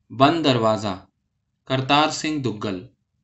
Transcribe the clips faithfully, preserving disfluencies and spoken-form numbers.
بند دروازہ، کرتار سنگھ دگل۔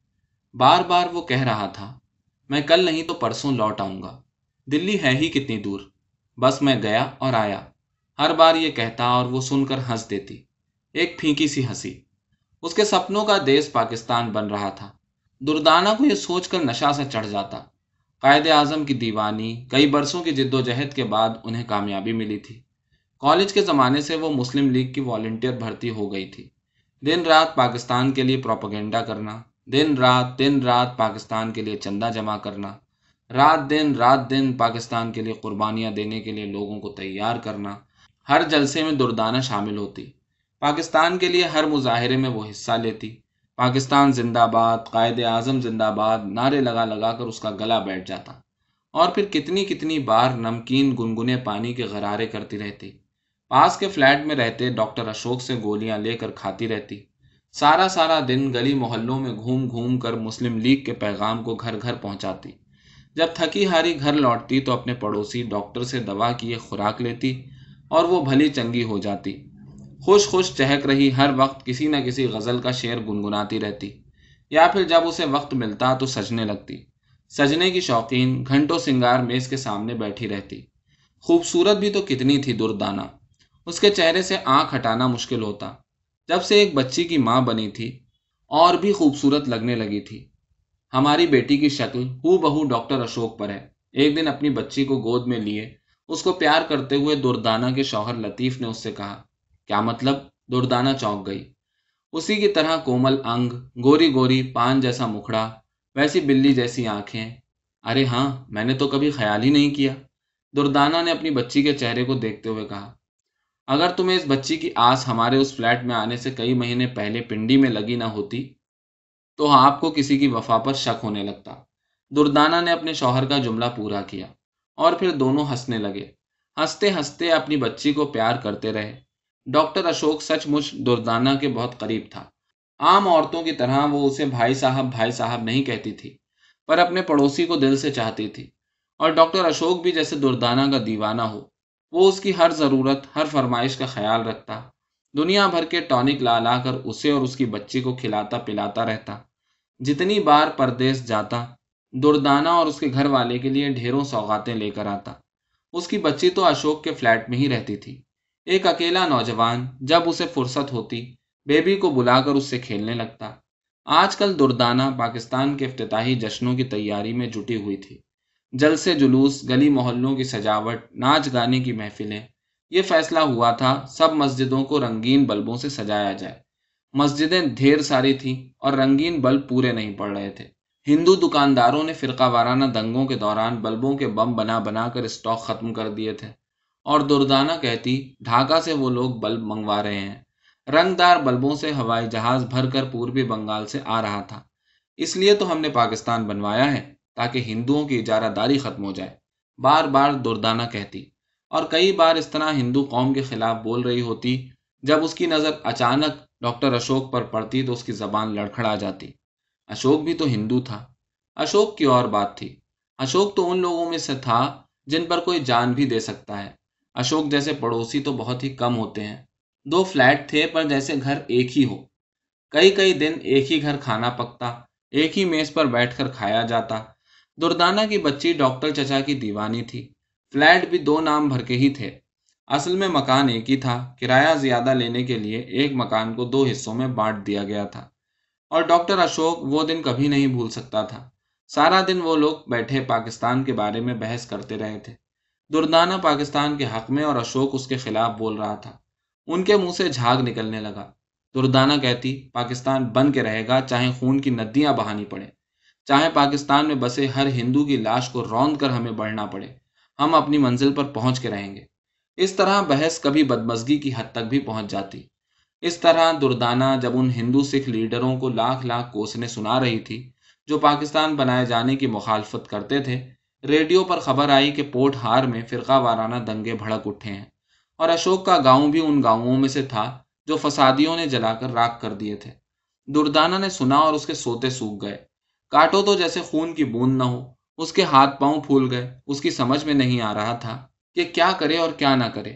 بار بار وہ کہہ رہا تھا، میں کل نہیں تو پرسوں لوٹ آؤں گا، دلی ہے ہی کتنی دور، بس میں گیا اور آیا۔ ہر بار یہ کہتا اور وہ سن کر ہنس دیتی، ایک پھینکی سی ہنسی۔ اس کے سپنوں کا دیس پاکستان بن رہا تھا۔ دردانہ کو یہ سوچ کر نشہ سا چڑھ جاتا۔ قائد اعظم کی دیوانی، کئی برسوں کی جد و جہد کے بعد انہیں کامیابی ملی تھی۔ کالج کے زمانے سے وہ مسلم لیگ کی والنٹیئر بھرتی ہو گئی تھی۔ دن رات پاکستان کے لیے پروپیگنڈا کرنا، دن رات دن رات پاکستان کے لیے چندہ جمع کرنا، رات دن رات دن پاکستان کے لیے قربانیاں دینے کے لیے لوگوں کو تیار کرنا۔ ہر جلسے میں دردانہ شامل ہوتی، پاکستان کے لیے ہر مظاہرے میں وہ حصہ لیتی۔ پاکستان زندہ باد، قائد اعظم زندہ باد نعرے لگا لگا کر اس کا گلا بیٹھ جاتا، اور پھر کتنی کتنی بار نمکین گنگنے پانی کے غرارے کرتی رہتی۔ پاس کے فلیٹ میں رہتے ڈاکٹر اشوک سے گولیاں لے کر کھاتی رہتی۔ سارا سارا دن گلی محلوں میں گھوم گھوم کر مسلم لیگ کے پیغام کو گھر گھر پہنچاتی۔ جب تھکی ہاری گھر لوٹتی تو اپنے پڑوسی ڈاکٹر سے دوا کی ایک خوراک لیتی اور وہ بھلی چنگی ہو جاتی۔ خوش خوش چہک رہی ہر وقت کسی نہ کسی غزل کا شعر گنگناتی رہتی، یا پھر جب اسے وقت ملتا تو سجنے لگتی۔ سجنے کی شوقین گھنٹوں سنگار میز کے سامنے بیٹھی رہتی۔ خوبصورت بھی تو کتنی تھی دردانہ، اس کے چہرے سے آنکھ ہٹانا مشکل ہوتا۔ جب سے ایک بچی کی ماں بنی تھی اور بھی خوبصورت لگنے لگی تھی۔ ہماری بیٹی کی شکل ہو بہو ڈاکٹر اشوک پر ہے، ایک دن اپنی بچی کو گود میں لیے اس کو پیار کرتے ہوئے دردانہ کے شوہر لطیف نے اس سے کہا۔ کیا مطلب؟ دردانہ چونک گئی۔ اسی کی طرح کومل انگ، گوری گوری پان جیسا مکھڑا، ویسی بلی جیسی آنکھیں۔ ارے ہاں، میں نے تو کبھی خیال ہی نہیں کیا، دردانہ نے اپنی بچی کے چہرے کو دیکھتے ہوئے کہا۔ اگر تمہیں اس بچی کی آس ہمارے اس فلیٹ میں آنے سے کئی مہینے پہلے پنڈی میں لگی نہ ہوتی تو آپ کو کسی کی وفا پر شک ہونے لگتا۔ دردانہ نے اپنے شوہر کا جملہ پورا کیا، اور پھر دونوں ہنسنے لگے۔ ہنستے ہنستے اپنی بچی کو پیار کرتے رہے۔ ڈاکٹر اشوک سچ مچ دردانہ کے بہت قریب تھا۔ عام عورتوں کی طرح وہ اسے بھائی صاحب بھائی صاحب نہیں کہتی تھی، پر اپنے پڑوسی کو دل سے چاہتی تھی۔ اور ڈاکٹر اشوک بھی جیسے دردانہ کا دیوانہ ہو، وہ اس کی ہر ضرورت، ہر فرمائش کا خیال رکھتا۔ دنیا بھر کے ٹونک لا لا کر اسے اور اس کی بچی کو کھلاتا پلاتا رہتا۔ جتنی بار پردیس جاتا، دردانہ اور اس کے گھر والے کے لیے ڈھیروں سوغاتیں لے کر آتا۔ اس کی بچی تو اشوک کے فلیٹ میں ہی رہتی تھی۔ ایک اکیلا نوجوان جب اسے فرصت ہوتی، بیبی کو بلا کر اس سے کھیلنے لگتا۔ آج کل دردانہ پاکستان کے افتتاحی جشنوں کی تیاری میں جٹی ہوئی تھی۔ جلسے جلوس، گلی محلوں کی سجاوٹ، ناچ گانے کی محفلیں۔ یہ فیصلہ ہوا تھا سب مسجدوں کو رنگین بلبوں سے سجایا جائے۔ مسجدیں ڈھیر ساری تھیں اور رنگین بلب پورے نہیں پڑ رہے تھے۔ ہندو دکانداروں نے فرقہ وارانہ دنگوں کے دوران بلبوں کے بم بنا بنا کر اسٹاک ختم کر دیے تھے، اور دردانہ کہتی ڈھاکہ سے وہ لوگ بلب منگوا رہے ہیں۔ رنگ دار بلبوں سے ہوائی جہاز بھر کر پوربی بنگال سے آ رہا تھا۔ اس لیے تو ہم نے پاکستان بنوایا ہے، تاکہ ہندوؤں کی اجارہ داری ختم ہو جائے، بار بار دردانہ کہتی، اور کئی بار اس طرح ہندو قوم کے خلاف بول رہی ہوتی۔ جب اس کی نظر اچانک ڈاکٹر اشوک پر پڑتی تو اس کی زبان لڑکھڑا جاتی۔ اشوک بھی تو ہندو تھا۔ اشوک کی اور بات تھی۔ اشوک تو ان لوگوں میں سے تھا جن پر کوئی جان بھی دے سکتا ہے۔ اشوک جیسے پڑوسی تو بہت ہی کم ہوتے ہیں۔ دو فلیٹ تھے پر جیسے گھر ایک ہی ہو۔ کئی کئی دن ایک ہی گھر کھانا پکتا، ایک ہی میز پر بیٹھ کر کھایا جاتا۔ دردانہ کی بچی ڈاکٹر چچا کی دیوانی تھی۔ فلیٹ بھی دو نام بھر کے ہی تھے۔ اصل میں مکان ایک ہی تھا، کرایہ زیادہ لینے کے لیے ایک مکان کو دو حصوں میں بانٹ دیا گیا تھا، اور ڈاکٹر اشوک وہ دن کبھی نہیں بھول سکتا تھا۔ سارا دن وہ لوگ بیٹھے پاکستان کے بارے میں بحث کرتے رہے تھے۔ دردانہ پاکستان کے حق میں اور اشوک اس کے خلاف بول رہا تھا۔ ان کے منہ سے جھاگ نکلنے لگا۔ دردانہ کہتی پاکستان بن کے رہے گا، چاہے خون کی ندیاں بہانی پڑے، چاہے پاکستان میں بسے ہر ہندو کی لاش کو روند کر ہمیں بڑھنا پڑے، ہم اپنی منزل پر پہنچ کے رہیں گے۔ اس طرح بحث کبھی بدمزگی کی حد تک بھی پہنچ جاتی۔ اس طرح دردانہ جب ان ہندو سکھ لیڈروں کو لاکھ لاکھ کوسنے سنا رہی تھی جو پاکستان بنائے جانے کی مخالفت کرتے تھے، ریڈیو پر خبر آئی کہ پورٹ ہار میں فرقہ وارانہ دنگے بھڑک اٹھے ہیں، اور اشوک کا گاؤں بھی ان گاؤں میں سے تھا جو فسادیوں نے جلا کر راکھ کر دیے تھے۔ دردانہ نے سنا اور اس کے سوتے سوکھ گئے۔ کاٹو تو جیسے خون کی بوند نہ ہو، اس کے ہاتھ پاؤں پھول گئے۔ اس کی سمجھ میں نہیں آ رہا تھا کہ کیا کرے اور کیا نہ کرے،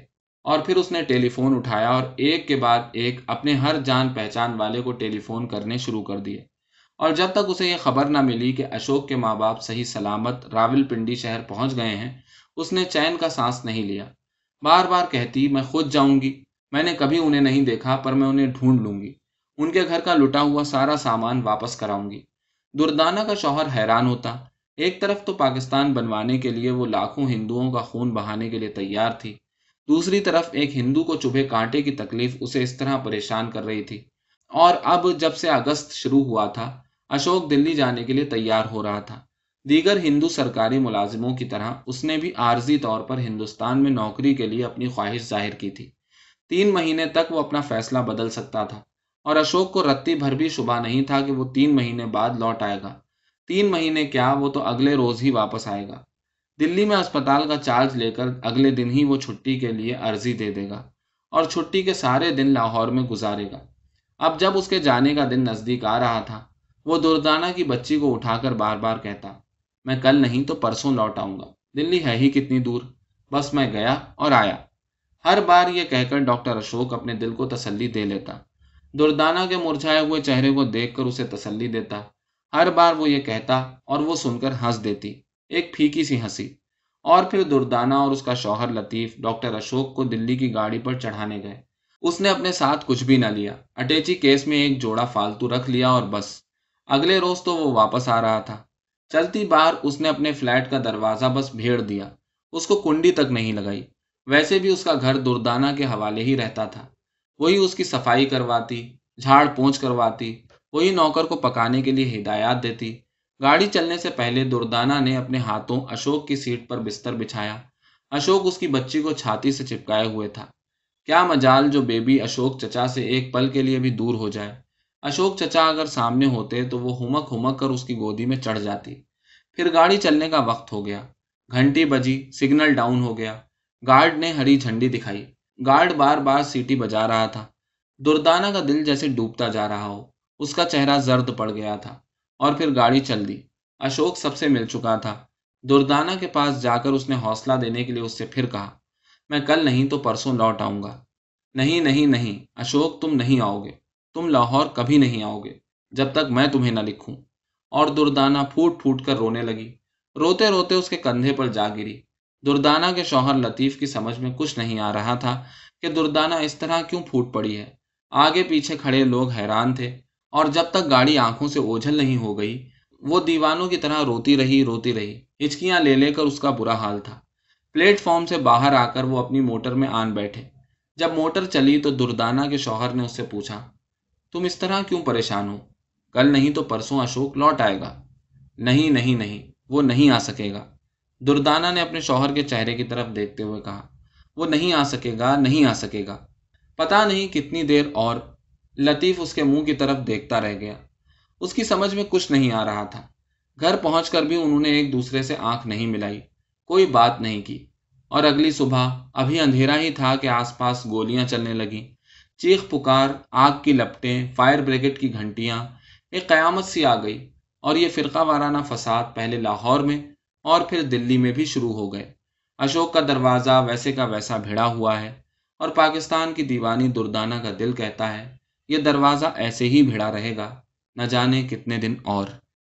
اور پھر اس نے ٹیلی فون اٹھایا اور ایک کے بعد ایک اپنے ہر جان پہچان والے کو ٹیلی فون کرنے شروع کر دیے، اور جب تک اسے یہ خبر نہ ملی کہ اشوک کے ماں باپ صحیح سلامت راول پنڈی شہر پہنچ گئے ہیں، اس نے چین کا سانس نہیں لیا۔ بار بار کہتی، میں خود جاؤں گی، میں نے کبھی انہیں نہیں دیکھا پر میں انہیں ڈھونڈ لوں گی، ان کے گھر کا لٹا ہوا سارا سامان واپس کراؤں گی۔ دردانہ کا شوہر حیران ہوتا، ایک طرف تو پاکستان بنوانے کے لیے وہ لاکھوں ہندوؤں کا خون بہانے کے لیے تیار تھی، دوسری طرف ایک ہندو کو چبھے کانٹے کی تکلیف اسے اس طرح پریشان کر رہی تھی۔ اور اب جب سے اگست شروع ہوا تھا، اشوک دلی جانے کے لیے تیار ہو رہا تھا۔ دیگر ہندو سرکاری ملازموں کی طرح اس نے بھی عارضی طور پر ہندوستان میں نوکری کے لیے اپنی خواہش ظاہر کی تھی۔ تین مہینے تک وہ اپنا فیصلہ بدل سکتا تھا، اور اشوک کو رتی بھر بھی شبہ نہیں تھا کہ وہ تین مہینے بعد لوٹ آئے گا۔ تین مہینے کیا، وہ تو اگلے روز ہی واپس آئے گا۔ دلی میں اسپتال کا چارج لے کر اگلے دن ہی وہ چھٹی کے لیے عرضی دے دے گا، اور چھٹی کے سارے دن لاہور میں گزارے گا۔ اب جب اس کے جانے کا دن نزدیک آ رہا تھا، وہ دردانہ کی بچی کو اٹھا کر بار بار کہتا، میں کل نہیں تو پرسوں لوٹ آؤں گا، دلی ہے ہی کتنی دور، بس میں گیا اور آیا۔ ہر بار یہ کہہ کر ڈاکٹر اشوک اپنے دل کو تسلی دے لیتا، دردانہ کے مرجھائے ہوئے چہرے کو دیکھ کر اسے تسلی دیتا۔ ہر بار وہ یہ کہتا اور وہ سن کر ہنس دیتی، ایک پھیکی سی ہنسی۔ اور پھر دردانہ اور اس کا شوہر لطیف ڈاکٹر اشوک کو دلی کی گاڑی پر چڑھانے گئے۔ اس نے اپنے ساتھ کچھ بھی نہ لیا، اٹیچی کیس میں ایک جوڑا فالتو رکھ لیا اور بس۔ اگلے روز تو وہ واپس آ رہا تھا۔ چلتی بار اس نے اپنے فلیٹ کا دروازہ بس بھیڑ دیا، اس کو کنڈی تک نہیں لگائی۔ ویسے بھی اس کا گھر دردانہ کے حوالے ہی رہتا تھا، وہی اس کی صفائی کرواتی، جھاڑ پونچھ کرواتی، وہی نوکر کو پکانے کے لیے ہدایات دیتی۔ گاڑی چلنے سے پہلے دردانہ نے اپنے ہاتھوں اشوک کی سیٹ پر بستر بچھایا۔ اشوک اس کی بچی کو چھاتی سے چپکائے ہوئے تھا۔ کیا مجال جو بیبی اشوک چچا سے ایک پل کے لیے بھی دور ہو جائے۔ اشوک چچا اگر سامنے ہوتے تو وہ ہمک ہمک کر اس کی گودی میں چڑھ جاتی۔ پھر گاڑی چلنے کا وقت ہو گیا، گھنٹی بجی، سگنل ڈاؤن ہو گیا، گارڈ نے ہری جھنڈی دکھائی، گارڈ بار بار سیٹی بجا رہا تھا۔ دردانہ کا دل جیسے ڈوبتا جا رہا ہو، اس کا چہرہ زرد پڑ گیا تھا، اور پھر گاڑی چل دی۔ اشوک سب سے مل چکا تھا۔ دردانہ کے پاس جا کر اس نے حوصلہ دینے کے لیے اس سے پھر کہا، میں کل نہیں تو پرسوں لوٹ آؤں گا۔ نہیں نہیں نہیں اشوک، تم نہیں آؤ گے، تم لاہور کبھی نہیں آؤ گے جب تک میں تمہیں نہ لکھوں۔ اور دردانہ پھوٹ پھوٹ کر رونے لگی، روتے روتے اس کے کندھے پر جا گری۔ دردانہ کے شوہر لطیف کی سمجھ میں کچھ نہیں آ رہا تھا کہ دردانہ اس طرح کیوں پھوٹ پڑی ہے۔ آگے پیچھے کھڑے لوگ حیران تھے، اور جب تک گاڑی آنکھوں سے اوجھل نہیں ہو گئی، وہ دیوانوں کی طرح روتی رہی روتی رہی ہچکیاں لے لے کر۔ اس کا برا حال تھا۔ پلیٹ فارم سے باہر آ کر وہ اپنی موٹر میں آن بیٹھے۔ جب موٹر چلی تو دردانہ کے شوہر نے اس سے پوچھا، تم اس طرح کیوں پریشان ہو؟ کل نہیں تو پرسوں اشوک لوٹ آئے گا۔ نہیں نہیں نہیں وہ نہیں آ سکے گا، دردانہ نے اپنے شوہر کے چہرے کی طرف دیکھتے ہوئے کہا۔ وہ نہیں آ سکے گا، نہیں آ سکے گا۔ پتہ نہیں کتنی دیر اور لطیف اس کے منہ کی طرف دیکھتا رہ گیا۔ اس کی سمجھ میں کچھ نہیں آ رہا تھا۔ گھر پہنچ کر بھی انہوں نے ایک دوسرے سے آنکھ نہیں ملائی، کوئی بات نہیں کی۔ اور اگلی صبح ابھی اندھیرا ہی تھا کہ آس پاس گولیاں چلنے لگیں، چیخ پکار، آگ کی لپٹیں، فائر بریگیڈ کی گھنٹیاں، ایک قیامت سی آ گئی۔ اور یہ فرقہ وارانہ فساد پہلے لاہور میں اور پھر دلی میں بھی شروع ہو گئے۔ اشوک کا دروازہ ویسے کا ویسا بھیڑا ہوا ہے، اور پاکستان کی دیوانی دردانہ کا دل کہتا ہے یہ دروازہ ایسے ہی بھیڑا رہے گا، نہ جانے کتنے دن اور۔